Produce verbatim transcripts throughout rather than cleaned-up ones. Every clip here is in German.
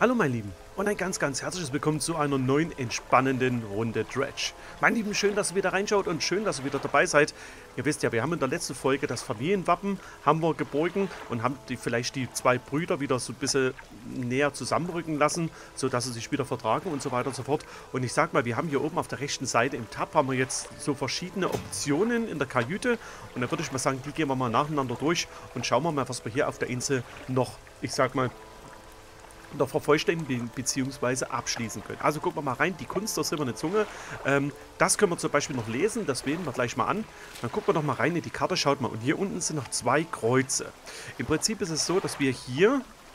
Hallo meine Lieben und ein ganz, ganz herzliches Willkommen zu einer neuen entspannenden Runde Dredge. Meine Lieben, schön, dass ihr wieder reinschaut und schön, dass ihr wieder dabei seid. Ihr wisst ja, wir haben in der letzten Folge das Familienwappen haben wir geborgen und haben die, vielleicht die zwei Brüder wieder so ein bisschen näher zusammenrücken lassen, sodass sie sich wieder vertragen und so weiter und so fort. Und ich sag mal, wir haben hier oben auf der rechten Seite im Tab haben wir jetzt so verschiedene Optionen in der Kajüte und da würde ich mal sagen, die gehen wir mal nacheinander durch und schauen wir mal, was wir hier auf der Insel noch, ich sag mal, noch vervollständigen bzw. abschließen können. Also gucken wir mal rein, die Kunst der silbernen Zunge, ähm, das können wir zum Beispiel noch lesen, das wählen wir gleich mal an. Dann gucken wir noch mal rein in die Karte, schaut mal, und hier unten sind noch zwei Kreuze. Im Prinzip ist es so, dass wir hier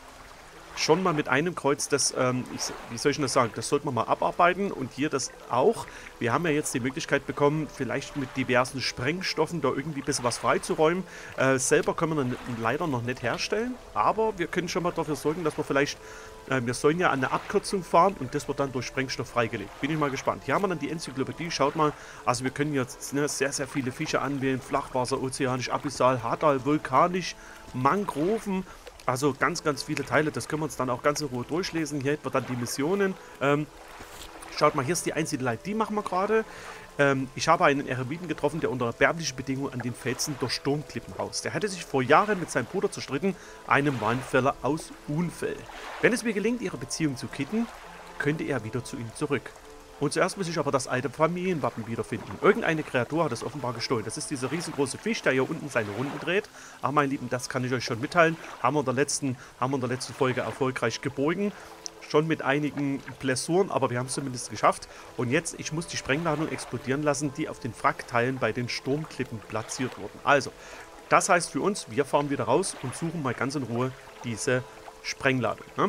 schon mal mit einem Kreuz, das, ähm, ich, wie soll ich das sagen, das sollten wir mal abarbeiten und hier das auch. Wir haben ja jetzt die Möglichkeit bekommen, vielleicht mit diversen Sprengstoffen da irgendwie ein bisschen was freizuräumen. Äh, selber können wir dann leider noch nicht herstellen, aber wir können schon mal dafür sorgen, dass wir vielleicht, äh, wir sollen ja eine Abkürzung fahren und das wird dann durch Sprengstoff freigelegt. Bin ich mal gespannt. Hier haben wir dann die Enzyklopädie, schaut mal, also wir können jetzt ne, sehr, sehr viele Fische anwählen, Flachwasser, ozeanisch, abyssal, Hadal, vulkanisch, Mangroven. Also ganz, ganz viele Teile, das können wir uns dann auch ganz in Ruhe durchlesen. Hier hätten wir dann die Missionen. Ähm, schaut mal, hier ist die Einsiedelei, die machen wir gerade. Ähm, ich habe einen Eremiten getroffen, der unter erbärmlichen Bedingungen an den Felsen der Sturmklippen haust. Der hatte sich vor Jahren mit seinem Bruder zerstritten, einem Walfäller aus Unfell. Wenn es mir gelingt, ihre Beziehung zu kitten, könnte er wieder zu ihm zurück. Und zuerst muss ich aber das alte Familienwappen wiederfinden. Irgendeine Kreatur hat es offenbar gestohlen. Das ist dieser riesengroße Fisch, der hier unten seine Runden dreht. Ach, mein Lieben, das kann ich euch schon mitteilen. Haben wir in der letzten, haben wir in der letzten Folge erfolgreich geborgen. Schon mit einigen Blessuren, aber wir haben es zumindest geschafft. Und jetzt, ich muss die Sprengladung explodieren lassen, die auf den Wrackteilen bei den Sturmklippen platziert wurden. Also, das heißt für uns, wir fahren wieder raus und suchen mal ganz in Ruhe diese Sprengladung. Ne?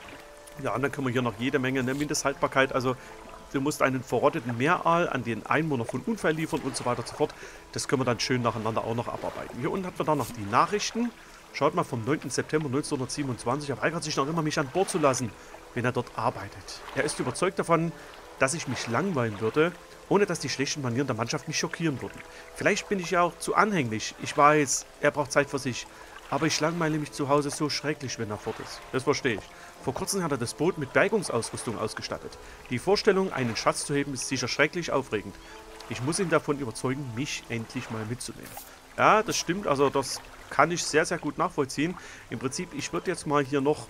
Ja, und dann können wir hier noch jede Menge, ne, Mindesthaltbarkeit, also du musst einen verrotteten Meeraal an den Einwohner von Unfall liefern und so weiter und so fort. Das können wir dann schön nacheinander auch noch abarbeiten. Hier unten hat man dann noch die Nachrichten. Schaut mal, vom neunten September neunzehnhundertsiebenundzwanzig. Er weigert sich noch immer, mich an Bord zu lassen, wenn er dort arbeitet. Er ist überzeugt davon, dass ich mich langweilen würde, ohne dass die schlechten Manieren der Mannschaft mich schockieren würden. Vielleicht bin ich ja auch zu anhänglich. Ich weiß, er braucht Zeit für sich. Aber ich langweile mich zu Hause so schrecklich, wenn er fort ist. Das verstehe ich. Vor kurzem hat er das Boot mit Bergungsausrüstung ausgestattet. Die Vorstellung, einen Schatz zu heben, ist sicher schrecklich aufregend. Ich muss ihn davon überzeugen, mich endlich mal mitzunehmen. Ja, das stimmt. Also das kann ich sehr, sehr gut nachvollziehen. Im Prinzip, ich würde jetzt mal hier noch...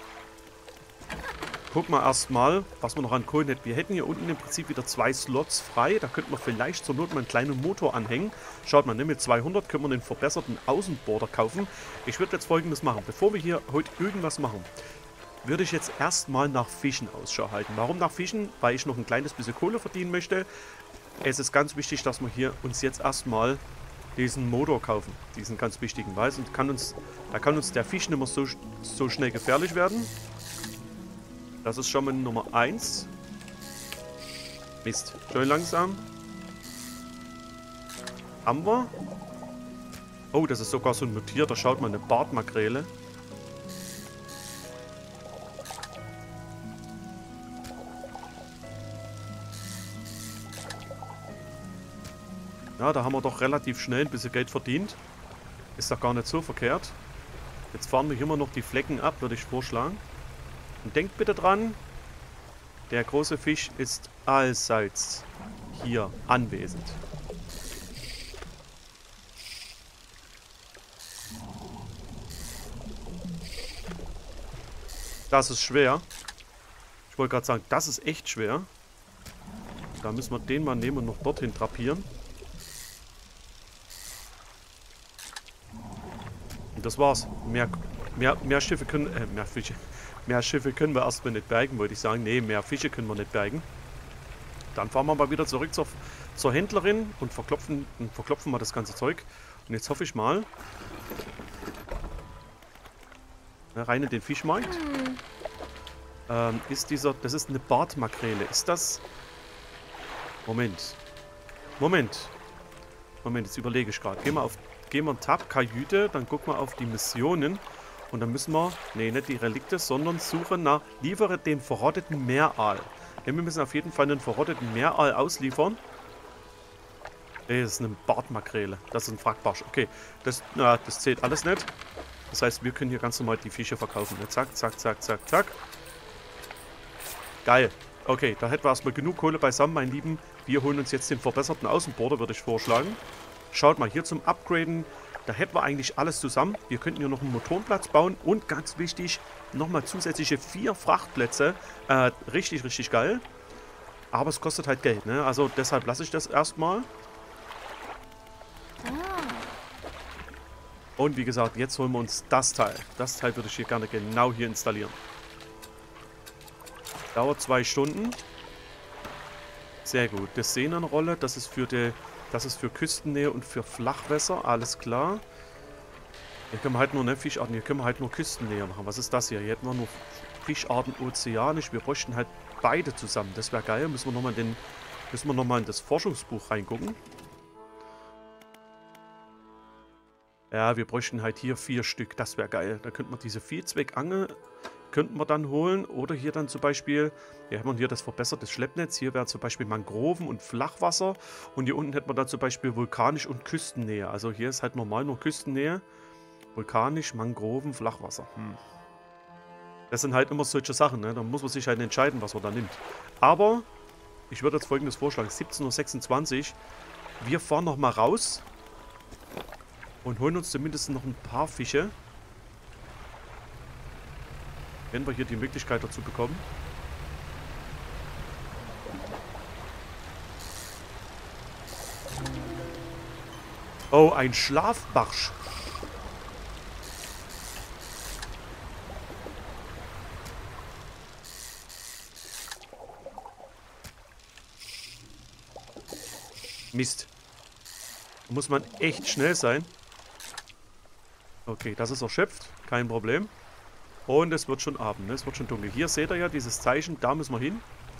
Guck mal erstmal, was wir noch an Kohlen hätten. Wir hätten hier unten im Prinzip wieder zwei Slots frei. Da könnten wir vielleicht zur Not mal einen kleinen Motor anhängen. Schaut mal, ne, mit zweihundert können wir einen verbesserten Außenborder kaufen. Ich würde jetzt Folgendes machen. Bevor wir hier heute irgendwas machen, würde ich jetzt erstmal nach Fischen Ausschau halten. Warum nach Fischen? Weil ich noch ein kleines bisschen Kohle verdienen möchte. Es ist ganz wichtig, dass wir hier uns jetzt erstmal diesen Motor kaufen. Diesen ganz wichtigen, weil sonst kann uns, da kann uns der Fisch nicht mehr so, so schnell gefährlich werden. Das ist schon mal Nummer eins. Mist. Schön langsam. Haben wir. Oh, das ist sogar so ein mutierter. Schaut mal, eine Bartmakrele. Ja, da haben wir doch relativ schnell ein bisschen Geld verdient. Ist doch gar nicht so verkehrt. Jetzt fahren wir immer noch die Flecken ab, würde ich vorschlagen. Und denkt bitte dran, der große Fisch ist allseits hier anwesend. Das ist schwer. Ich wollte gerade sagen, das ist echt schwer. Da müssen wir den mal nehmen und noch dorthin drapieren. Und das war's. Mehr, mehr, mehr Schiffe können... Äh, mehr Fische... Mehr Schiffe können wir erstmal nicht bergen, wollte ich sagen. Nee, mehr Fische können wir nicht bergen. Dann fahren wir mal wieder zurück zur, zur Händlerin und verklopfen, und verklopfen mal das ganze Zeug. Und jetzt hoffe ich mal... Ja, rein in den Fischmarkt. Hm. Ähm, ist dieser... Das ist eine Bartmakrele. Ist das... Moment. Moment. Moment, jetzt überlege ich gerade. Gehen wir auf... Gehen wir in Tab, Kajüte, dann gucken wir auf die Missionen. Und dann müssen wir, nee, nicht die Relikte, sondern suchen nach, liefere den verrotteten Meeraal. Ja, wir müssen auf jeden Fall einen verrotteten Meeraal ausliefern. Das ist eine Bartmakrele. Das ist ein Wrackbarsch. Okay, das, na, das zählt alles nicht. Das heißt, wir können hier ganz normal die Fische verkaufen. Ja, zack, zack, zack, zack, zack. Geil. Okay, da hätten wir erstmal genug Kohle beisammen, mein Lieben. Wir holen uns jetzt den verbesserten Außenborder, würde ich vorschlagen. Schaut mal, hier zum Upgraden, da hätten wir eigentlich alles zusammen. Wir könnten hier noch einen Motorenplatz bauen und ganz wichtig, nochmal zusätzliche vier Frachtplätze. Äh, richtig, richtig geil. Aber es kostet halt Geld, ne? Also deshalb lasse ich das erstmal. Und wie gesagt, jetzt holen wir uns das Teil. Das Teil würde ich hier gerne genau hier installieren. Dauert zwei Stunden. Sehr gut. Das Sehnenrolle, das ist für die, das ist für Küstennähe und für Flachwässer. Alles klar. Hier können wir halt nur, ne, Fischarten, hier können wir halt nur Küstennähe machen. Was ist das hier? Hier hätten wir nur Fischarten ozeanisch. Wir bräuchten halt beide zusammen. Das wäre geil. Müssen wir nochmal in den, müssen wir noch mal in das Forschungsbuch reingucken. Ja, wir bräuchten halt hier vier Stück. Das wäre geil. Da könnten wir diese Viehzweckangel könnten wir dann holen. Oder hier dann zum Beispiel, hier haben wir hier das verbesserte Schleppnetz. Hier wäre zum Beispiel Mangroven und Flachwasser. Und hier unten hätten wir dann zum Beispiel vulkanisch und Küstennähe. Also hier ist halt normal nur Küstennähe. Vulkanisch, Mangroven, Flachwasser. Hm. Das sind halt immer solche Sachen, ne? Da muss man sich halt entscheiden, was man da nimmt. Aber ich würde jetzt Folgendes vorschlagen. siebzehn Uhr sechsundzwanzig. Wir fahren nochmal raus. Und holen uns zumindest noch ein paar Fische. Wenn wir hier die Möglichkeit dazu bekommen. Oh, ein Schlafbarsch. Mist. Da muss man echt schnell sein. Okay, das ist erschöpft. Kein Problem. Und es wird schon Abend, ne? Es wird schon dunkel. Hier seht ihr ja dieses Zeichen. Da müssen wir hin.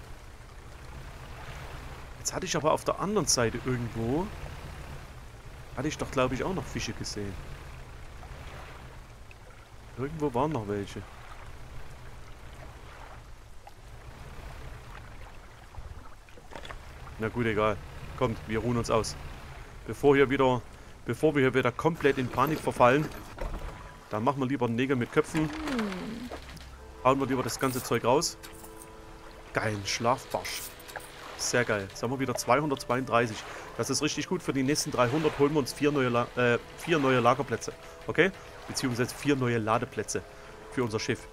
Jetzt hatte ich aber auf der anderen Seite irgendwo... Hatte ich doch, glaube ich, auch noch Fische gesehen. Irgendwo waren noch welche. Na gut, egal. Kommt, wir ruhen uns aus. Bevor hier wieder... Bevor wir hier wieder komplett in Panik verfallen... Dann machen wir lieber Nägel mit Köpfen. Hauen wir lieber das ganze Zeug raus. Geil, Schlafbarsch. Sehr geil. Jetzt haben wir wieder zweihundertzweiunddreißig. Das ist richtig gut. Für die nächsten dreihundert holen wir uns vier neue, La äh, vier neue Lagerplätze. Okay? Beziehungsweise vier neue Ladeplätze für unser Schiff.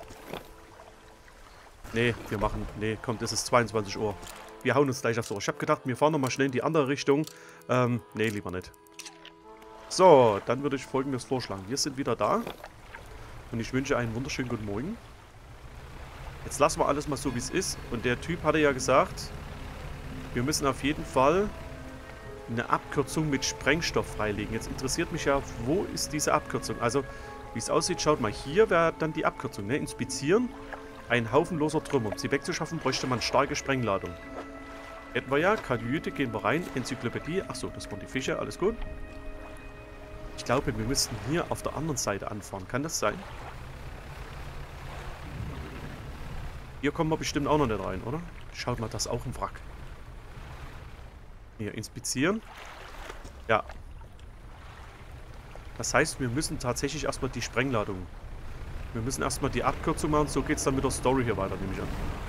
Nee, wir machen... Nee, kommt, es ist zweiundzwanzig Uhr. Wir hauen uns gleich aufs Ohr. Ich habe gedacht, wir fahren nochmal schnell in die andere Richtung. Ähm, nee, lieber nicht. So, dann würde ich Folgendes vorschlagen. Wir sind wieder da. Und ich wünsche einen wunderschönen guten Morgen. Jetzt lassen wir alles mal so, wie es ist. Und der Typ hatte ja gesagt, wir müssen auf jeden Fall eine Abkürzung mit Sprengstoff freilegen. Jetzt interessiert mich ja, wo ist diese Abkürzung? Also, wie es aussieht, schaut mal, hier wäre dann die Abkürzung. Ne? Inspizieren, ein Haufen loser Trümmer. Um sie wegzuschaffen, bräuchte man starke Sprengladung. Hätten wir ja, Kajüte, gehen wir rein, Enzyklopädie. Achso, das waren die Fische, alles gut. Ich glaube, wir müssten hier auf der anderen Seite anfahren. Kann das sein? Hier kommen wir bestimmt auch noch nicht rein, oder? Schaut mal, das ist auch ein Wrack. Hier, inspizieren. Ja. Das heißt, wir müssen tatsächlich erstmal die Sprengladung. Wir müssen erstmal die Abkürzung machen. So geht es dann mit der Story hier weiter, nehme ich an.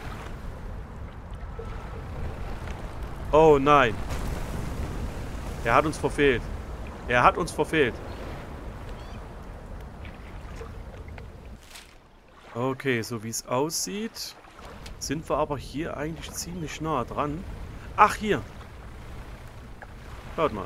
Oh nein. Er hat uns verfehlt. Er hat uns verfehlt. Okay, so wie es aussieht, sind wir aber hier eigentlich ziemlich nah dran. Ach, hier. Schaut mal.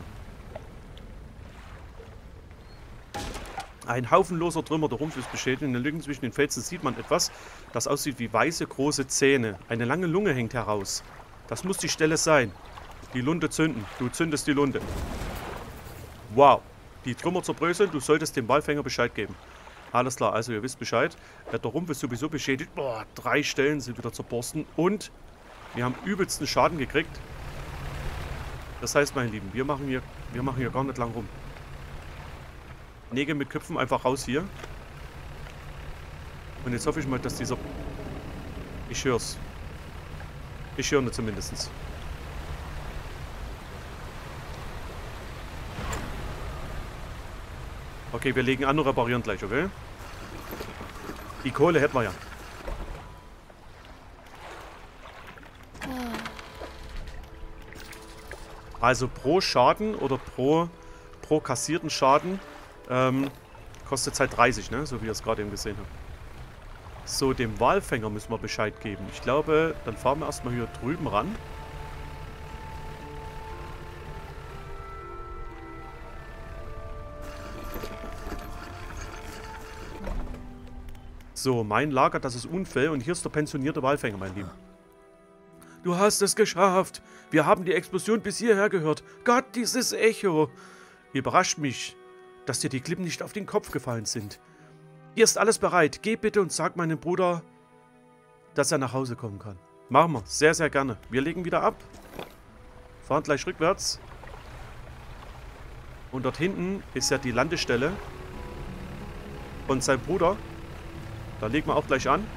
Ein Haufen loser Trümmer, der Rumpf ist beschädigt. In den Lücken zwischen den Felsen sieht man etwas, das aussieht wie weiße, große Zähne. Eine lange Lunge hängt heraus. Das muss die Stelle sein. Die Lunte zünden. Du zündest die Lunte. Wow. Die Trümmer zerbröseln. Du solltest dem Walfänger Bescheid geben. Alles klar, also ihr wisst Bescheid. Der Rumpf ist sowieso beschädigt. Boah, drei Stellen sind wieder zerborsten. Und wir haben übelsten Schaden gekriegt. Das heißt, meine Lieben, wir machen hier, wir machen hier gar nicht lang rum. Nägel mit Köpfen einfach raus hier. Und jetzt hoffe ich mal, dass dieser... Ich hör's. Ich höre zumindest. Okay, wir legen an und reparieren gleich, okay? Die Kohle hätten wir ja. Also pro Schaden oder pro, pro kassierten Schaden ähm, kostet es halt dreißig, ne? So wie ihr es gerade eben gesehen habt. So, dem Walfänger müssen wir Bescheid geben. Ich glaube, dann fahren wir erstmal hier drüben ran. So, mein Lager, das ist Unfall. Und hier ist der pensionierte Walfänger, mein Lieben. Du hast es geschafft. Wir haben die Explosion bis hierher gehört. Gott, dieses Echo. Überrascht mich, dass dir die Klippen nicht auf den Kopf gefallen sind. Hier ist alles bereit. Geh bitte und sag meinem Bruder, dass er nach Hause kommen kann. Machen wir. Sehr, sehr gerne. Wir legen wieder ab. Fahren gleich rückwärts. Und dort hinten ist ja die Landestelle von seinem Bruder. Da legen wir auch gleich an.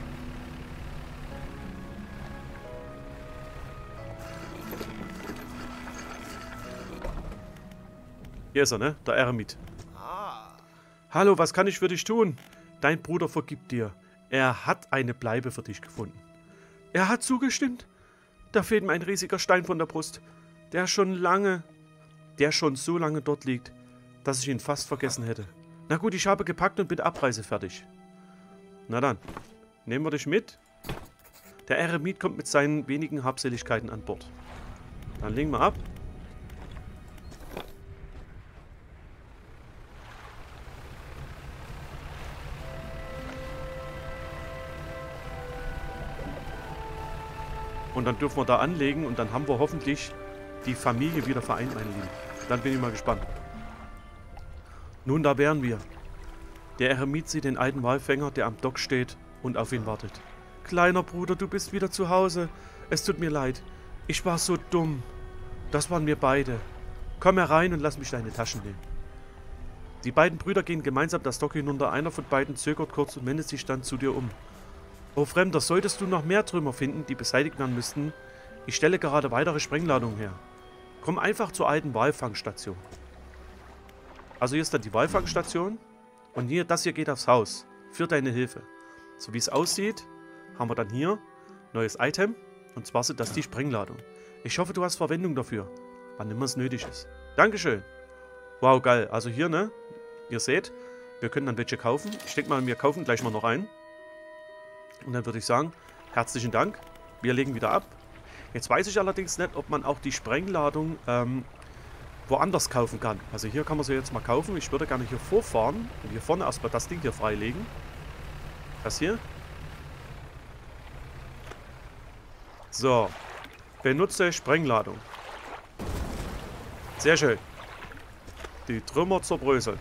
Hier ist er, ne? Der Eremit. Hallo, was kann ich für dich tun? Dein Bruder vergibt dir. Er hat eine Bleibe für dich gefunden. Er hat zugestimmt. Da fehlt mir ein riesiger Stein von der Brust. Der schon lange, der schon so lange dort liegt, dass ich ihn fast vergessen hätte. Na gut, ich habe gepackt und bin abreisefertig. Na dann, nehmen wir dich mit. Der Eremit kommt mit seinen wenigen Habseligkeiten an Bord. Dann legen wir ab. Und dann dürfen wir da anlegen und dann haben wir hoffentlich die Familie wieder vereint, meine Lieben. Dann bin ich mal gespannt. Nun, da wären wir. Der Eremit sieht den alten Walfänger, der am Dock steht und auf ihn wartet. Kleiner Bruder, du bist wieder zu Hause. Es tut mir leid. Ich war so dumm. Das waren wir beide. Komm herein und lass mich deine Taschen nehmen. Die beiden Brüder gehen gemeinsam das Dock hinunter. Einer von beiden zögert kurz und wendet sich dann zu dir um. Oh Fremder, solltest du noch mehr Trümmer finden, die beseitigt werden müssten? Ich stelle gerade weitere Sprengladungen her. Komm einfach zur alten Walfangstation. Also hier ist dann die Walfangstation. Und hier, das hier geht aufs Haus. Für deine Hilfe. So wie es aussieht, haben wir dann hier neues Item. Und zwar sind das die Sprengladungen. Ich hoffe, du hast Verwendung dafür. Wann immer es nötig ist. Dankeschön. Wow, geil. Also hier, ne? Ihr seht, wir können dann welche kaufen. Ich denke mal, wir kaufen gleich mal noch einen. Und dann würde ich sagen, herzlichen Dank. Wir legen wieder ab. Jetzt weiß ich allerdings nicht, ob man auch die Sprengladung ähm, woanders kaufen kann. Also hier kann man sie jetzt mal kaufen. Ich würde gerne hier vorfahren und hier vorne erstmal das Ding hier freilegen. Das hier. So. Benutze Sprengladung. Sehr schön. Die Trümmer zerbröseln.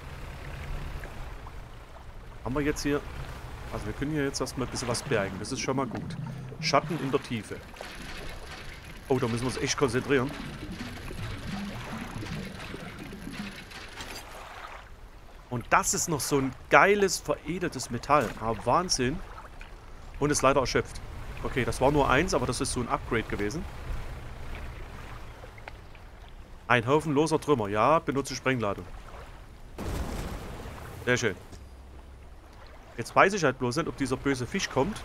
Haben wir jetzt hier... Also wir können hier jetzt erstmal ein bisschen was bergen. Das ist schon mal gut. Schatten in der Tiefe. Oh, da müssen wir uns echt konzentrieren. Und das ist noch so ein geiles, veredeltes Metall. Ah, Wahnsinn. Und ist leider erschöpft. Okay, das war nur eins, aber das ist so ein Upgrade gewesen. Ein Haufen loser Trümmer. Ja, benutze Sprengladung. Sehr schön. Jetzt weiß ich halt bloß nicht, ob dieser böse Fisch kommt.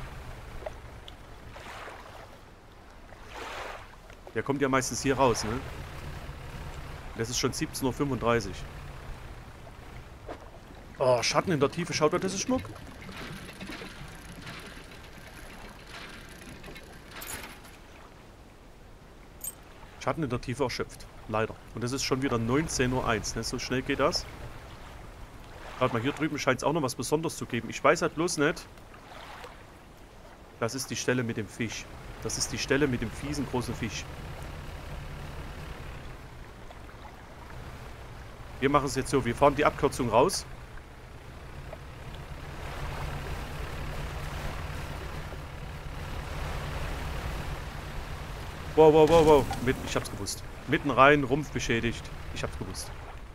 Der kommt ja meistens hier raus, ne? Das ist schon siebzehn Uhr fünfunddreißig. Oh, Schatten in der Tiefe. Schaut mal, das ist Schmuck. Schatten in der Tiefe erschöpft. Leider. Und das ist schon wieder neunzehn Uhr eins, ne? So schnell geht das. Warte mal, hier drüben scheint es auch noch was Besonderes zu geben. Ich weiß halt bloß nicht. Das ist die Stelle mit dem Fisch. Das ist die Stelle mit dem fiesen großen Fisch. Wir machen es jetzt so. Wir fahren die Abkürzung raus. Wow, wow, wow, wow. Mit, ich hab's gewusst. Mitten rein, Rumpf beschädigt. Ich hab's gewusst.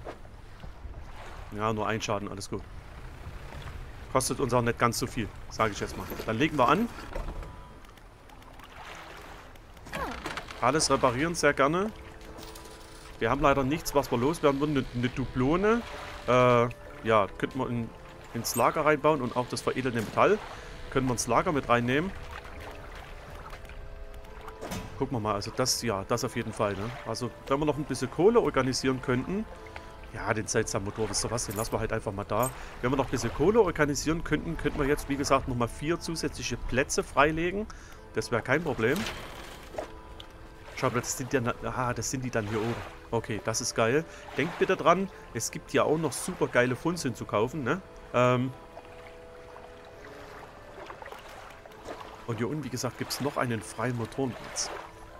Ja, nur ein Schaden, alles gut. Kostet uns auch nicht ganz so viel, sage ich jetzt mal. Dann legen wir an. Alles reparieren, sehr gerne. Wir haben leider nichts, was wir loswerden würden. Eine, eine Dublone. Äh, ja, könnten wir in, ins Lager reinbauen und auch das veredelte Metall. Können wir ins Lager mit reinnehmen. Gucken wir mal, also das, ja, das auf jeden Fall, ne? Also, wenn wir noch ein bisschen Kohle organisieren könnten. Ja, den seltsamen Motor, wisst ihr was, den lassen wir halt einfach mal da. Wenn wir noch ein bisschen Kohle organisieren könnten, könnten wir jetzt, wie gesagt, nochmal vier zusätzliche Plätze freilegen. Das wäre kein Problem. Schaut mal, das sind ja, ah, das sind die dann hier oben. Okay, das ist geil. Denkt bitte dran, es gibt ja auch noch super geile Funzeln zu kaufen, ne? Ähm Und hier unten, wie gesagt, gibt es noch einen freien Motorenplatz.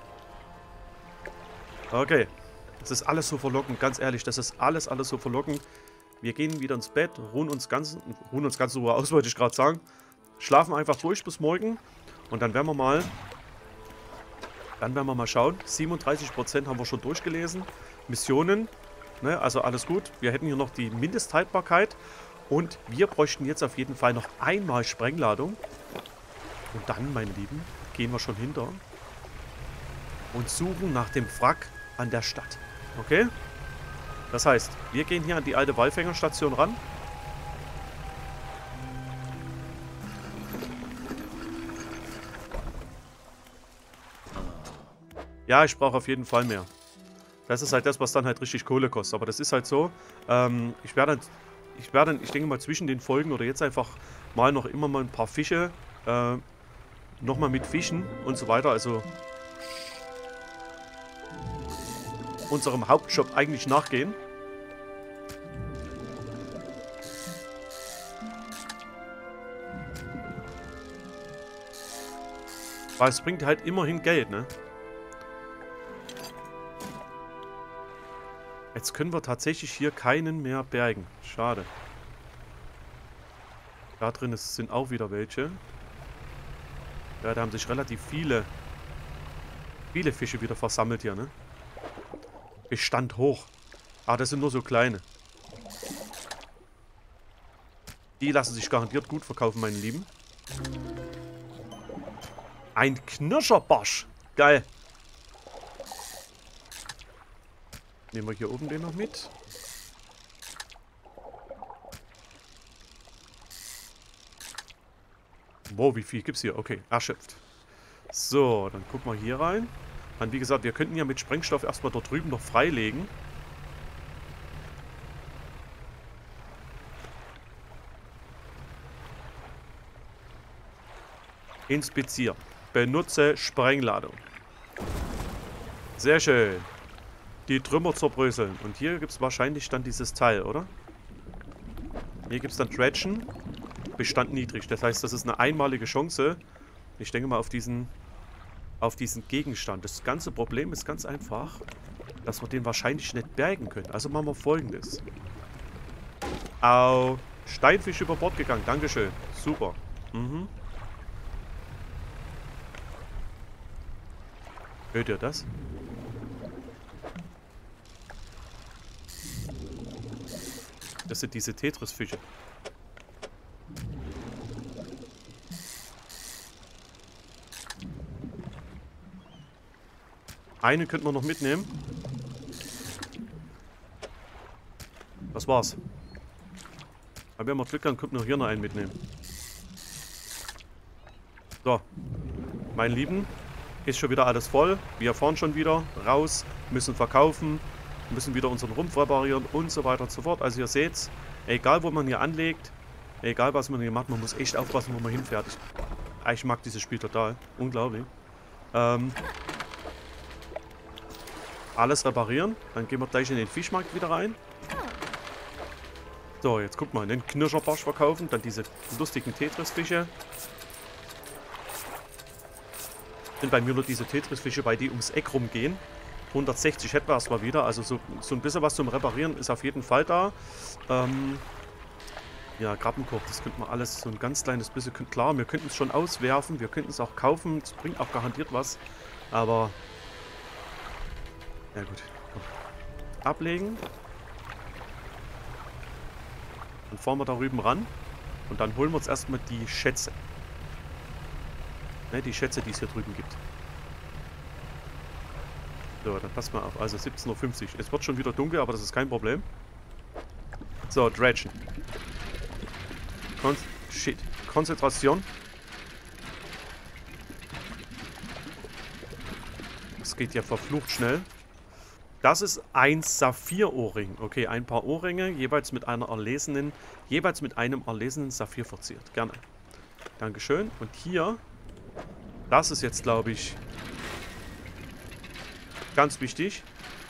Okay. Das ist alles so verlockend, ganz ehrlich. Das ist alles, alles so verlockend. Wir gehen wieder ins Bett, ruhen uns ganz, ruhen uns ganz in Ruhe aus, wollte ich gerade sagen. Schlafen einfach durch bis morgen. Und dann werden wir mal, dann werden wir mal schauen. siebenunddreißig Prozent haben wir schon durchgelesen. Missionen, ne, also alles gut. Wir hätten hier noch die Mindesthaltbarkeit. Und wir bräuchten jetzt auf jeden Fall noch einmal Sprengladung. Und dann, meine Lieben, gehen wir schon hinter und suchen nach dem Wrack an der Stadt. Okay? Das heißt, wir gehen hier an die alte Walfängerstation ran. Ja, ich brauche auf jeden Fall mehr. Das ist halt das, was dann halt richtig Kohle kostet. Aber das ist halt so. Ähm, ich werde, ich werde, ich denke mal zwischen den Folgen oder jetzt einfach mal noch immer mal ein paar Fische äh, nochmal mit Fischen und so weiter. Also unserem Hauptjob eigentlich nachgehen. Weil es bringt halt immerhin Geld, ne? Jetzt können wir tatsächlich hier keinen mehr bergen. Schade. Da drin ist, sind auch wieder welche. Ja, da haben sich relativ viele, viele Fische wieder versammelt hier, ne? Bestand hoch. Ah, das sind nur so kleine. Die lassen sich garantiert gut verkaufen, meine Lieben. Ein Knirscherbarsch. Geil. Nehmen wir hier oben den noch mit. Wow, wie viel gibt's hier? Okay, erschöpft. So, dann gucken wir hier rein. Und wie gesagt, wir könnten ja mit Sprengstoff erstmal dort drüben noch freilegen. Inspizieren. Benutze Sprengladung. Sehr schön. Die Trümmer zerbröseln. Und hier gibt es wahrscheinlich dann dieses Teil, oder? Hier gibt es dann Dredgen. Bestand niedrig. Das heißt, das ist eine einmalige Chance. Ich denke mal auf diesen, auf diesen Gegenstand. Das ganze Problem ist ganz einfach, dass wir den wahrscheinlich nicht bergen können. Also machen wir Folgendes. Au. Steinfisch über Bord gegangen. Dankeschön. Super. Mhm. Hört ihr das? Das sind diese Tetris-Fische. Eine könnten wir noch mitnehmen. Das war's. Aber wenn wir Glück haben, könnten wir hier noch einen mitnehmen. So. Meine Lieben, ist schon wieder alles voll. Wir fahren schon wieder raus, müssen verkaufen, müssen wieder unseren Rumpf reparieren und so weiter und so fort. Also ihr seht's, egal wo man hier anlegt, egal was man hier macht, man muss echt aufpassen, wo man hinfährt. Ich, ich mag dieses Spiel total. Unglaublich. Ähm, alles reparieren. Dann gehen wir gleich in den Fischmarkt wieder rein. So, jetzt guck mal, den Knirscherbarsch verkaufen, dann diese lustigen Tetris-Fische. Sind bei mir nur diese Tetris-Fische, weil die ums Eck rumgehen. hundertsechzig hätten wir erstmal wieder. Also so, so ein bisschen was zum Reparieren ist auf jeden Fall da. Ähm, ja, Krabbenkoch, das könnte man alles so ein ganz kleines bisschen. Klar, wir könnten es schon auswerfen, wir könnten es auch kaufen. Es bringt auch garantiert was. Aber, ja gut, komm. Ablegen. Dann fahren wir da rüben ran. Und dann holen wir uns erstmal die Schätze. Ne, die Schätze, die es hier drüben gibt. So, dann passt mal auf. Also siebzehn Uhr fünfzig. Es wird schon wieder dunkel, aber das ist kein Problem. So, Dredgen. Kon Shit. Konzentration. geht ja verflucht schnell. Das ist ein Saphir-Ohrring. Okay, ein paar Ohrringe, jeweils mit einer erlesenen, jeweils mit einem erlesenen Saphir verziert. Gerne. Dankeschön. Und hier, das ist jetzt, glaube ich, ganz wichtig.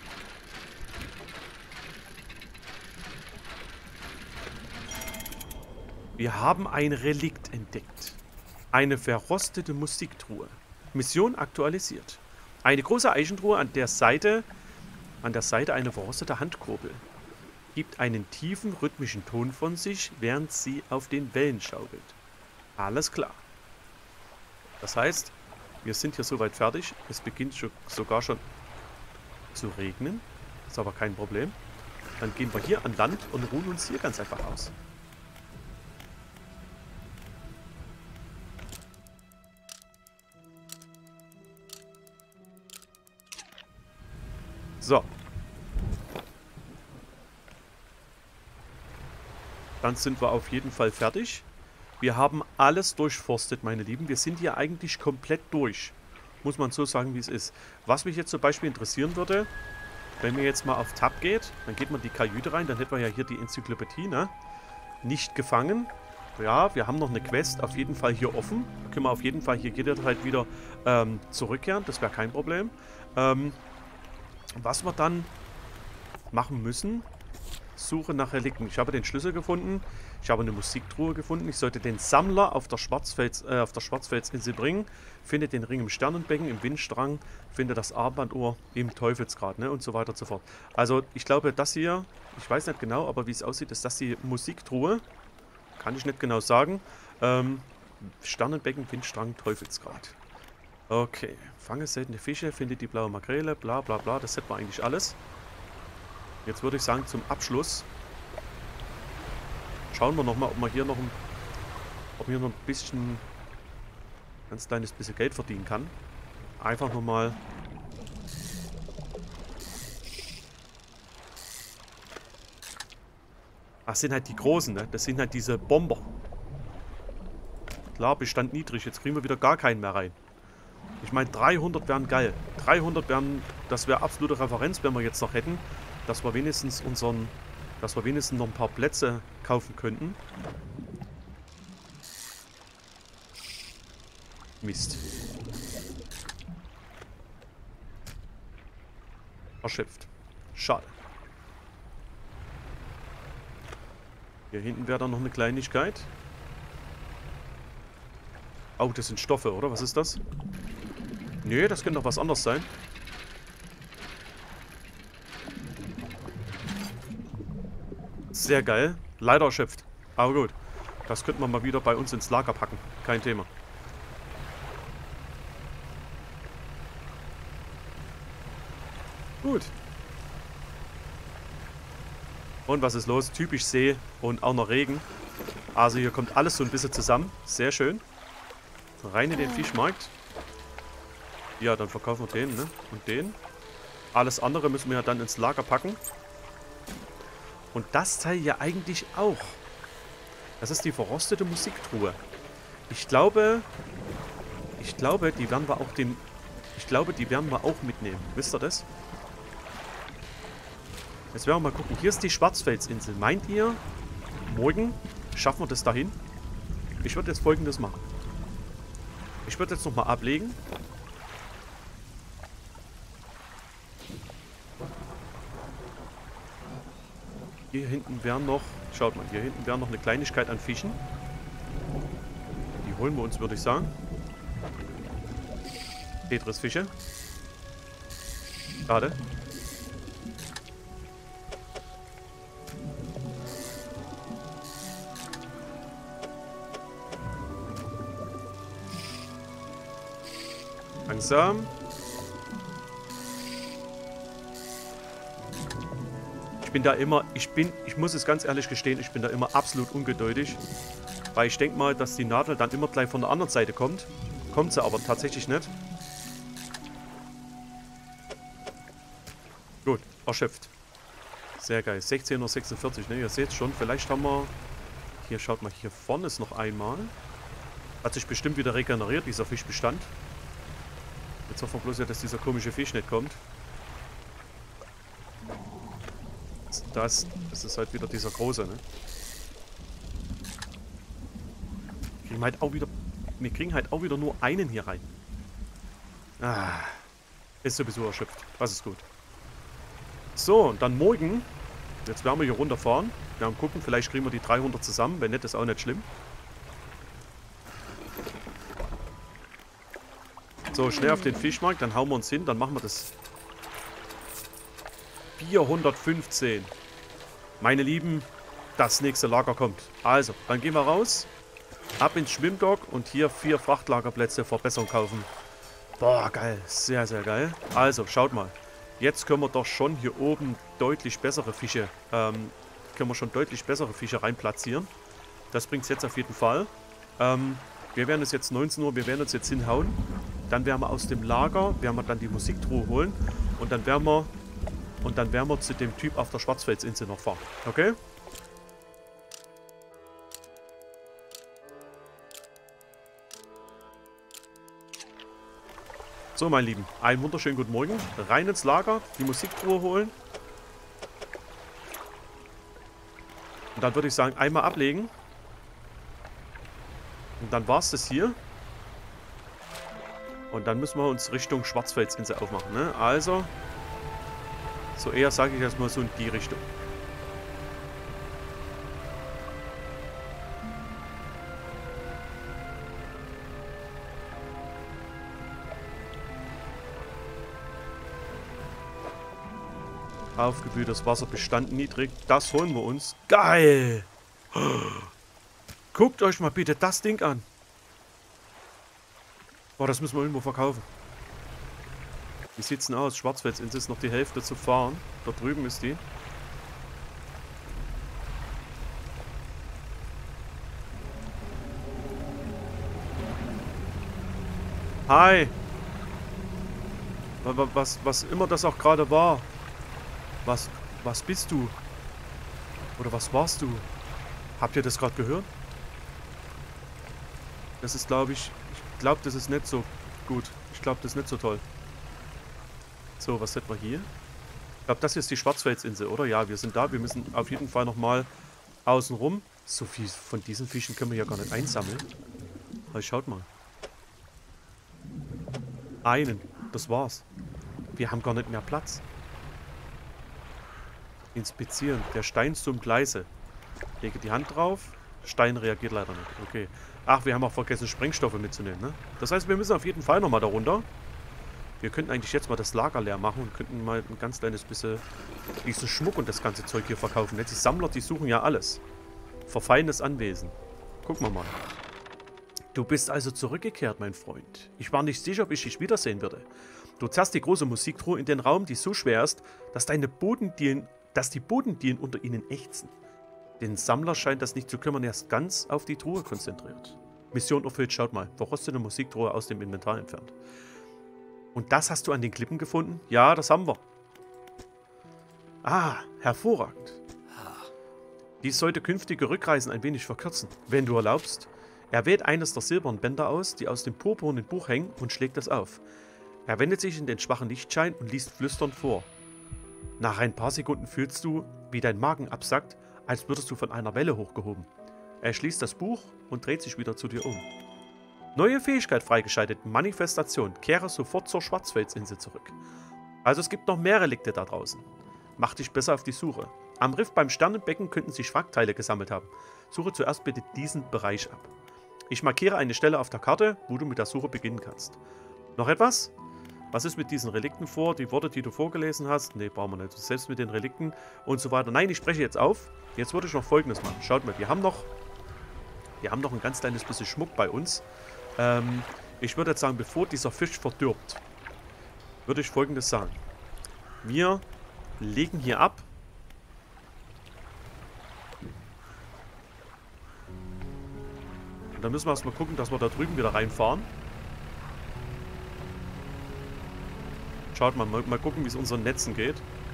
Wir haben ein Relikt entdeckt. Eine verrostete Musiktruhe. Mission aktualisiert. Eine große Eichentruhe an der Seite, an der Seite eine verrostete Handkurbel. Gibt einen tiefen, rhythmischen Ton von sich, während sie auf den Wellen schaukelt. Alles klar. Das heißt, wir sind hier soweit fertig. Es beginnt schon, sogar schon zu regnen. Ist aber kein Problem. Dann gehen wir hier an Land und ruhen uns hier ganz einfach aus. So. Dann sind wir auf jeden Fall fertig. Wir haben alles durchforstet, meine Lieben. Wir sind hier eigentlich komplett durch. Muss man so sagen, wie es ist. Was mich jetzt zum Beispiel interessieren würde, wenn man jetzt mal auf Tab geht, dann geht man die Kajüte rein, dann hätten wir ja hier die Enzyklopädie, ne? Nicht gefangen. Ja, wir haben noch eine Quest auf jeden Fall hier offen. Da können wir auf jeden Fall hier jederzeit wieder ähm, zurückkehren. Das wäre kein Problem. Ähm... Was wir dann machen müssen, Suche nach Relikten. Ich habe den Schlüssel gefunden, ich habe eine Musiktruhe gefunden, ich sollte den Sammler auf der, Schwarzfels, äh, auf der Schwarzfelsinsel bringen, finde den Ring im Sternenbecken, im Windstrang, finde das Armbanduhr im Teufelsgrad, ne, und so weiter und so fort. Also ich glaube, das hier, ich weiß nicht genau, aber wie es aussieht, ist das die Musiktruhe, kann ich nicht genau sagen. Ähm, Sternenbecken, Windstrang, Teufelsgrad. Okay, fange seltene Fische, finde die blaue Makrele, bla bla bla, das hätten wir eigentlich alles. Jetzt würde ich sagen, zum Abschluss schauen wir nochmal, ob man hier noch ein, ob man hier noch ein bisschen, ganz kleines bisschen Geld verdienen kann. Einfach nochmal. Ach, sind halt die Großen, ne? Das sind halt diese Bomber. Klar, Bestand niedrig, jetzt kriegen wir wieder gar keinen mehr rein. Ich meine, dreihundert wären geil. dreihundert wären, das wäre absolute Referenz, wenn wir jetzt noch hätten, dass wir wenigstens unseren, dass wir wenigstens noch ein paar Plätze kaufen könnten. Mist. Erschöpft. Schade. Hier hinten wäre dann noch eine Kleinigkeit. Oh, das sind Stoffe, oder? Was ist das? Nö, das könnte doch was anderes sein. Sehr geil. Leider erschöpft. Aber gut. Das könnte man mal wieder bei uns ins Lager packen. Kein Thema. Gut. Und was ist los? Typisch See und auch noch Regen. Also hier kommt alles so ein bisschen zusammen. Sehr schön. Rein in den Fischmarkt. Ja, dann verkaufen wir den, ne? Und den. Alles andere müssen wir ja dann ins Lager packen. Und das Teil ja eigentlich auch. Das ist die verrostete Musiktruhe. Ich glaube, ich glaube, die werden wir auch dem, ich glaube, die werden wir auch mitnehmen. Wisst ihr das? Jetzt werden wir mal gucken. Hier ist die Schwarzfelsinsel. Meint ihr, morgen schaffen wir das dahin? Ich würde jetzt Folgendes machen. Ich würde jetzt nochmal ablegen. Hier hinten wären noch, schaut mal, hier hinten wäre noch eine Kleinigkeit an Fischen. Die holen wir uns, würde ich sagen. Tetris-Fische. Schade. Langsam. Ich bin da immer, ich bin, ich muss es ganz ehrlich gestehen, ich bin da immer absolut ungeduldig. Weil ich denke mal, dass die Nadel dann immer gleich von der anderen Seite kommt. Kommt sie aber tatsächlich nicht. Gut, erschöpft. Sehr geil. sechzehn Uhr sechsundvierzig, ne? Ihr seht schon, vielleicht haben wir... Hier, schaut mal, hier vorne ist noch einmal. Hat sich bestimmt wieder regeneriert, dieser Fischbestand. Jetzt hoffen wir bloß ja, dass dieser komische Fisch nicht kommt. Das, das ist halt wieder dieser große, ne? Wir kriegen halt auch wieder, wir kriegen halt auch wieder nur einen hier rein. Ah, ist sowieso erschöpft. Das ist gut. So, und dann morgen, jetzt werden wir hier runterfahren. Wir werden gucken, vielleicht kriegen wir die dreihundert zusammen. Wenn nicht, ist auch nicht schlimm. So, schnell auf den Fischmarkt, dann hauen wir uns hin, dann machen wir das. vierhundertfünfzehn. Meine Lieben, das nächste Lager kommt. Also, dann gehen wir raus, ab ins Schwimmdock und hier vier Frachtlagerplätze Verbesserung kaufen. Boah, geil. Sehr, sehr geil. Also, schaut mal. Jetzt können wir doch schon hier oben deutlich bessere Fische, ähm, können wir schon deutlich bessere Fische rein platzieren. Das bringt es jetzt auf jeden Fall. Ähm, wir werden es jetzt neunzehn Uhr, wir werden uns jetzt hinhauen. Dann werden wir aus dem Lager, werden wir dann die Musiktruhe holen und dann werden wir und dann werden wir zu dem Typ auf der Schwarzfelsinsel noch fahren. Okay? So, meine Lieben, einen wunderschönen guten Morgen. Rein ins Lager, die Musiktruhe holen. Und dann würde ich sagen, einmal ablegen. Und dann war es das hier. Und dann müssen wir uns Richtung Schwarzfelsinsel aufmachen, ne? Also, so eher sage ich erstmal so in die Richtung. Aufgewühltes Wasserbestand niedrig. Das holen wir uns. Geil! Guckt euch mal bitte das Ding an. Boah, das müssen wir irgendwo verkaufen. Wie sieht's denn aus? Schwarzfelsinsel ist noch die Hälfte zu fahren. Da drüben ist die. Hi! Was, was immer das auch gerade war. Was, was bist du? Oder was warst du? Habt ihr das gerade gehört? Das ist, glaube ich, ich glaube, das ist nicht so gut. Ich glaube, das ist nicht so toll. So, was hätten wir hier? Ich glaube, das hier ist die Schwarzfelsinsel, oder? Ja, wir sind da. Wir müssen auf jeden Fall nochmal außen rum. So viel von diesen Fischen können wir ja gar nicht einsammeln. Aber schaut mal. Einen. Das war's. Wir haben gar nicht mehr Platz. Inspizieren. Der Stein zum Gleise. Lege die Hand drauf. Stein reagiert leider nicht. Okay. Ach, wir haben auch vergessen, Sprengstoffe mitzunehmen, ne? Das heißt, wir müssen auf jeden Fall nochmal da runter. Wir könnten eigentlich jetzt mal das Lager leer machen und könnten mal ein ganz kleines bisschen diesen Schmuck und das ganze Zeug hier verkaufen. Die Sammler, die suchen ja alles. Verfallenes Anwesen. Gucken wir mal. Du bist also zurückgekehrt, mein Freund. Ich war nicht sicher, ob ich dich wiedersehen würde. Du zerrst die große Musiktruhe in den Raum, die so schwer ist, dass deine Bodendielen, dass die Bodendielen unter ihnen ächzen. Den Sammler scheint das nicht zu kümmern, er ist ganz auf die Truhe konzentriert. Mission erfüllt, schaut mal. Verrostete Musiktruhe aus dem Inventar entfernt. Und das hast du an den Klippen gefunden? Ja, das haben wir. Ah, hervorragend. Dies sollte künftige Rückreisen ein wenig verkürzen. Wenn du erlaubst. Er wählt eines der silbernen Bänder aus, die aus dem purpurnen Buch hängen, und schlägt es auf. Er wendet sich in den schwachen Lichtschein und liest flüsternd vor. Nach ein paar Sekunden fühlst du, wie dein Magen absackt, als würdest du von einer Welle hochgehoben. Er schließt das Buch und dreht sich wieder zu dir um. Neue Fähigkeit freigeschaltet, Manifestation. Kehre sofort zur Schwarzfelsinsel zurück. Also es gibt noch mehr Relikte da draußen. Mach dich besser auf die Suche. Am Riff beim Sternenbecken könnten sich Wrackteile gesammelt haben. Suche zuerst bitte diesen Bereich ab. Ich markiere eine Stelle auf der Karte, wo du mit der Suche beginnen kannst. Noch etwas? Was ist mit diesen Relikten vor? Die Worte, die du vorgelesen hast? Ne, brauchen wir nicht. Selbst mit den Relikten und so weiter. Nein, ich spreche jetzt auf. Jetzt würde ich noch Folgendes machen. Schaut mal, wir haben noch, wir haben noch ein ganz kleines bisschen Schmuck bei uns. Ähm, ich würde jetzt sagen, bevor dieser Fisch verdirbt, würde ich Folgendes sagen. Wir legen hier ab. Und dann müssen wir erstmal gucken, dass wir da drüben wieder reinfahren. Schaut mal, mal, mal gucken, wie es unseren Netzen geht.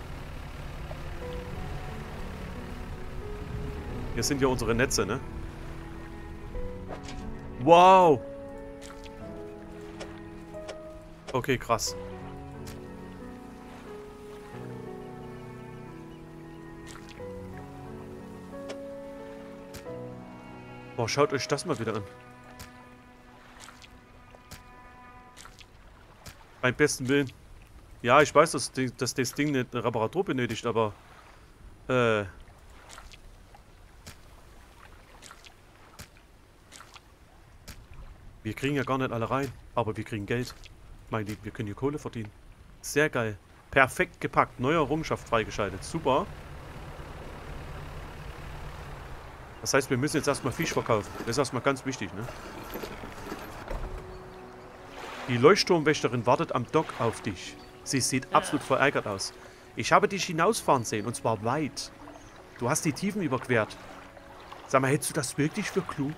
Hier sind ja unsere Netze, ne? Wow! Okay, krass. Boah, schaut euch das mal wieder an. Beim besten Willen. Ja, ich weiß, dass, die, dass das Ding eine Reparatur benötigt, aber... Äh... Wir kriegen ja gar nicht alle rein, aber wir kriegen Geld. Mein Lieben, wir können hier Kohle verdienen. Sehr geil. Perfekt gepackt. Neue Errungenschaft freigeschaltet. Super. Das heißt, wir müssen jetzt erstmal Fisch verkaufen. Das ist erstmal ganz wichtig, ne? Die Leuchtturmwächterin wartet am Dock auf dich. Sie sieht absolut verärgert aus. Ich habe dich hinausfahren sehen, und zwar weit. Du hast die Tiefen überquert. Sag mal, hältst du das wirklich für klug?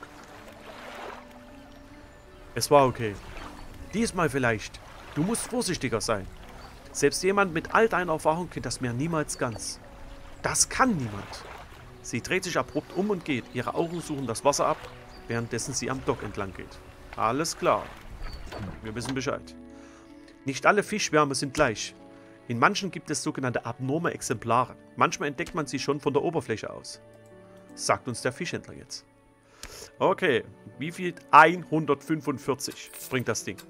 Es war okay. Diesmal vielleicht. Du musst vorsichtiger sein. Selbst jemand mit all deiner Erfahrung kennt das Meer niemals ganz. Das kann niemand. Sie dreht sich abrupt um und geht. Ihre Augen suchen das Wasser ab, währenddessen sie am Dock entlang geht. Alles klar. Wir wissen Bescheid. Nicht alle Fischschwärme sind gleich. In manchen gibt es sogenannte abnorme Exemplare. Manchmal entdeckt man sie schon von der Oberfläche aus. Sagt uns der Fischhändler jetzt. Okay, wie viel? hundertfünfundvierzig bringt das Ding.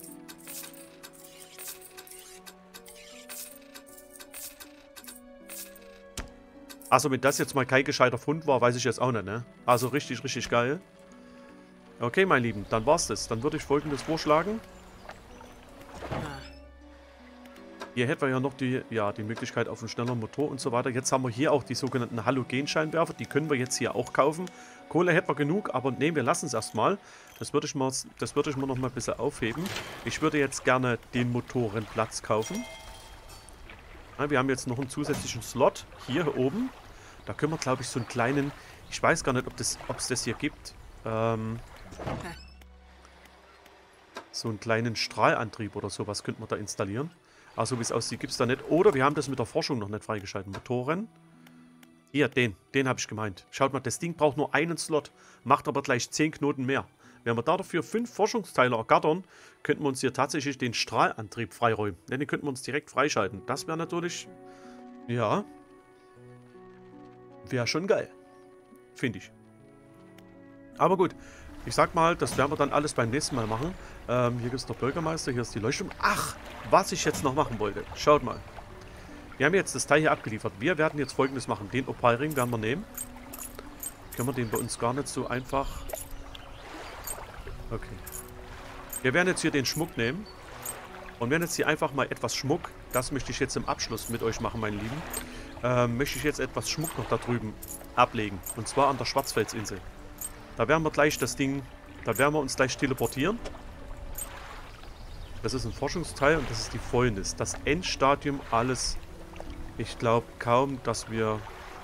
Also wenn das jetzt mal kein gescheiter Fund war, weiß ich jetzt auch nicht, ne? Also richtig, richtig geil. Okay, mein Lieben, dann war's das. Dann würde ich Folgendes vorschlagen. Hier hätten wir ja noch die, ja, die Möglichkeit auf einen schnelleren Motor und so weiter. Jetzt haben wir hier auch die sogenannten Halogenscheinwerfer. Die können wir jetzt hier auch kaufen. Kohle hätten wir genug, aber nee, wir lassen es erstmal. Das würde ich mal, das würde ich mal noch mal ein bisschen aufheben. Ich würde jetzt gerne den Motorenplatz kaufen. Ja, wir haben jetzt noch einen zusätzlichen Slot hier oben. Da können wir, glaube ich, so einen kleinen... Ich weiß gar nicht, ob das, ob es das hier gibt. Ähm, so einen kleinen Strahlantrieb oder sowas könnten wir da installieren. Also wie es aussieht, gibt es da nicht. Oder wir haben das mit der Forschung noch nicht freigeschaltet. Motoren. Hier, den. Den habe ich gemeint. Schaut mal, das Ding braucht nur einen Slot. Macht aber gleich zehn Knoten mehr. Wenn wir da dafür fünf Forschungsteile ergattern, könnten wir uns hier tatsächlich den Strahlantrieb freiräumen. Denn den könnten wir uns direkt freischalten. Das wäre natürlich... Ja. Wäre schon geil. Finde ich. Aber gut. Ich sag mal, das werden wir dann alles beim nächsten Mal machen. Ähm, hier gibt es der Bürgermeister, hier ist die Leuchtturm. Ach, was ich jetzt noch machen wollte. Schaut mal. Wir haben jetzt das Teil hier abgeliefert. Wir werden jetzt Folgendes machen. Den Opalring werden wir nehmen. Können wir den bei uns gar nicht so einfach... Okay. Wir werden jetzt hier den Schmuck nehmen. Und werden jetzt hier einfach mal etwas Schmuck. Das möchte ich jetzt im Abschluss mit euch machen, meine Lieben. Ähm, möchte ich jetzt etwas Schmuck noch da drüben ablegen. Und zwar an der Schwarzfelsinsel. Da werden wir gleich das Ding, da werden wir uns gleich teleportieren. Das ist ein Forschungsteil und das ist die Fäulnis. Das Endstadium alles. Ich glaube kaum, dass wir...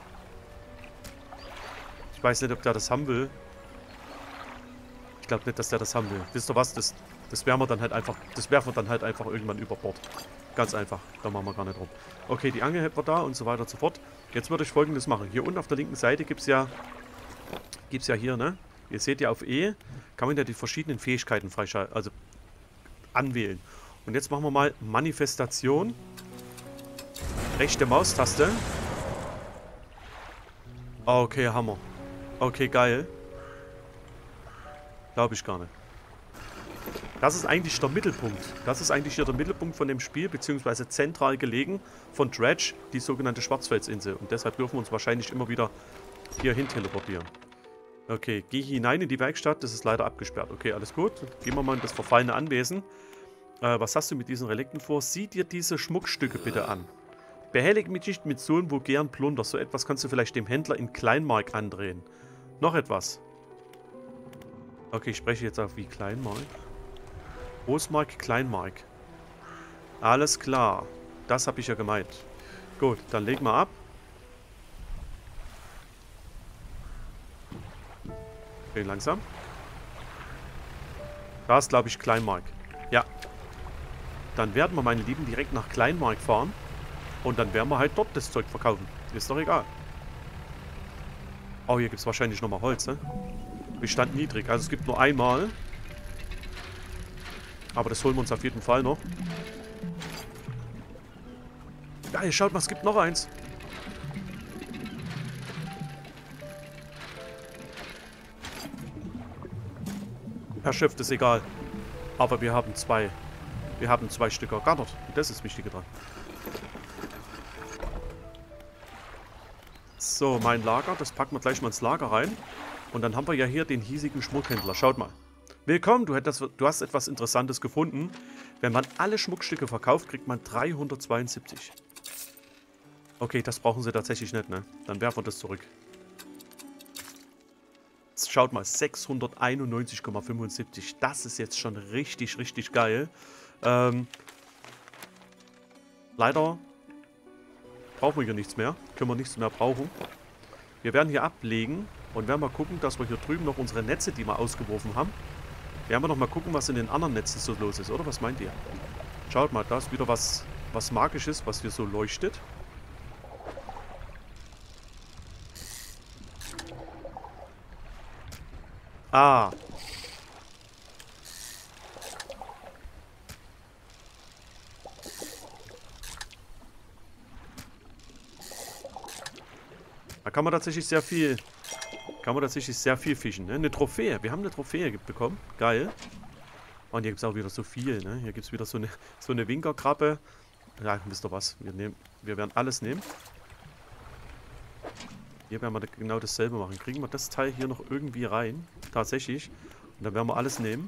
Ich weiß nicht, ob der das haben will. Ich glaube nicht, dass der das haben will. Wisst ihr was? Das, das werden wir dann halt einfach, das werfen wir dann halt einfach irgendwann über Bord. Ganz einfach. Da machen wir gar nicht rum. Okay, die Angel hätten wir da und so weiter und so fort. Jetzt würde ich Folgendes machen. Hier unten auf der linken Seite gibt es ja... Gibt es ja hier, ne? Ihr seht ja auf E, kann man ja die verschiedenen Fähigkeiten freischalten, also anwählen. Und jetzt machen wir mal Manifestation. Rechte Maustaste. Okay, Hammer. Okay, geil. Glaube ich gar nicht. Das ist eigentlich der Mittelpunkt. Das ist eigentlich hier der Mittelpunkt von dem Spiel, beziehungsweise zentral gelegen von Dredge, die sogenannte Schwarzfelsinsel. Und deshalb dürfen wir uns wahrscheinlich immer wieder hierhin teleportieren. Okay, geh hinein in die Werkstatt. Das ist leider abgesperrt. Okay, alles gut. Gehen wir mal in das verfallene Anwesen. Äh, was hast du mit diesen Relikten vor? Sieh dir diese Schmuckstücke bitte an. Behellige mich nicht mit so einem vulgären Plunder. So etwas kannst du vielleicht dem Händler in Kleinmark andrehen. Noch etwas. Okay, ich spreche jetzt auf wie Kleinmark. Großmark, Kleinmark. Alles klar. Das habe ich ja gemeint. Gut, dann legen wir ab. Okay, langsam. Da ist, glaube ich, Kleinmark. Ja. Dann werden wir, meine Lieben, direkt nach Kleinmark fahren. Und dann werden wir halt dort das Zeug verkaufen. Ist doch egal. Oh, hier gibt es wahrscheinlich nochmal Holz, ne? Bestand niedrig. Also es gibt nur einmal. Aber das holen wir uns auf jeden Fall noch. Geil, schaut mal, es gibt noch eins. Herr Chef, das ist egal. Aber wir haben zwei. Wir haben zwei Stück ergattert. Und das ist das Wichtige dran. So, mein Lager. Das packen wir gleich mal ins Lager rein. Und dann haben wir ja hier den hiesigen Schmuckhändler. Schaut mal. Willkommen, du, hättest, du hast etwas Interessantes gefunden. Wenn man alle Schmuckstücke verkauft, kriegt man dreihundertzweiundsiebzig. Okay, das brauchen sie tatsächlich nicht, ne? Dann werfen wir das zurück. Schaut mal, sechshunderteinundneunzig Komma fünfundsiebzig. Das ist jetzt schon richtig, richtig geil. Ähm, leider brauchen wir hier nichts mehr. Können wir nichts mehr brauchen. Wir werden hier ablegen und werden mal gucken, dass wir hier drüben noch unsere Netze, die wir ausgeworfen haben. Werden wir noch mal gucken, was in den anderen Netzen so los ist, oder? Was meint ihr? Schaut mal, da ist wieder was, was Magisches, was hier so leuchtet. Ah. Da kann man tatsächlich sehr viel, kann man tatsächlich sehr viel fischen, ne? Eine Trophäe. Wir haben eine Trophäe bekommen. Geil. Und hier gibt es auch wieder so viel, ne? Hier gibt es wieder so eine, so eine Winkerkrabbe. Ja, wisst ihr was? Wir nehmen, wir werden alles nehmen. Hier werden wir genau dasselbe machen. Kriegen wir das Teil hier noch irgendwie rein? Tatsächlich. Und dann werden wir alles nehmen.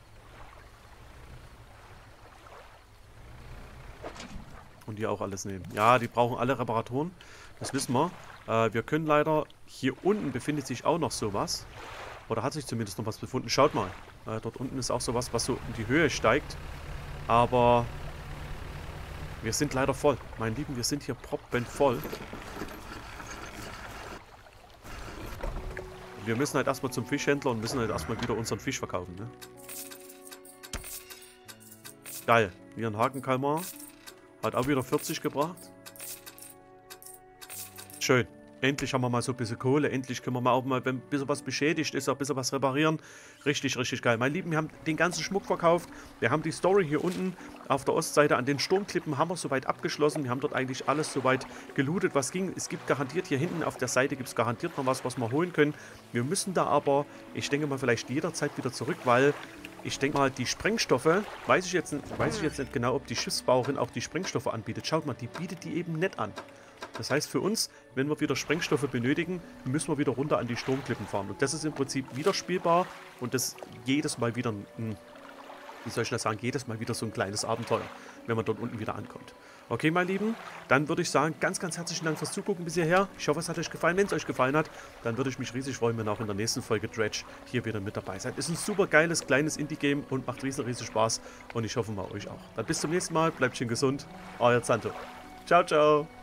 Und hier auch alles nehmen. Ja, die brauchen alle Reparaturen. Das wissen wir. Äh, wir können leider... Hier unten befindet sich auch noch sowas. Oder hat sich zumindest noch was befunden. Schaut mal. Äh, dort unten ist auch sowas, was so in die Höhe steigt. Aber... Wir sind leider voll. Mein Lieben, wir sind hier proppenvoll. Wir müssen halt erstmal zum Fischhändler und müssen halt erstmal wieder unseren Fisch verkaufen, ne? Geil. Hier ein Hakenkalmar. Hat auch wieder vierzig gebracht. Schön. Endlich haben wir mal so ein bisschen Kohle. Endlich können wir mal auch mal, wenn ein bisschen was beschädigt ist, auch ein bisschen was reparieren. Richtig, richtig geil. Meine Lieben, wir haben den ganzen Schmuck verkauft. Wir haben die Story hier unten auf der Ostseite an den Sturmklippen haben wir soweit abgeschlossen. Wir haben dort eigentlich alles soweit gelootet, was ging. Es gibt garantiert hier hinten auf der Seite gibt es garantiert noch was, was wir holen können. Wir müssen da aber, ich denke mal, vielleicht jederzeit wieder zurück, weil ich denke mal, die Sprengstoffe, weiß ich jetzt, weiß ich jetzt nicht genau, ob die Schiffsbauerin auch die Sprengstoffe anbietet. Schaut mal, die bietet die eben nicht an. Das heißt für uns, wenn wir wieder Sprengstoffe benötigen, müssen wir wieder runter an die Sturmklippen fahren. Und das ist im Prinzip wieder spielbar und das jedes Mal wieder, ein, wie soll ich das sagen, jedes Mal wieder so ein kleines Abenteuer, wenn man dort unten wieder ankommt. Okay, meine Lieben, dann würde ich sagen, ganz, ganz herzlichen Dank fürs Zugucken bis hierher. Ich hoffe, es hat euch gefallen. Wenn es euch gefallen hat, dann würde ich mich riesig freuen, wenn ihr auch in der nächsten Folge Dredge hier wieder mit dabei seid. Ist ein super geiles, kleines Indie-Game und macht riesig, riesig Spaß. Und ich hoffe mal euch auch. Dann bis zum nächsten Mal, bleibt schön gesund. Euer Zanto. Ciao, ciao.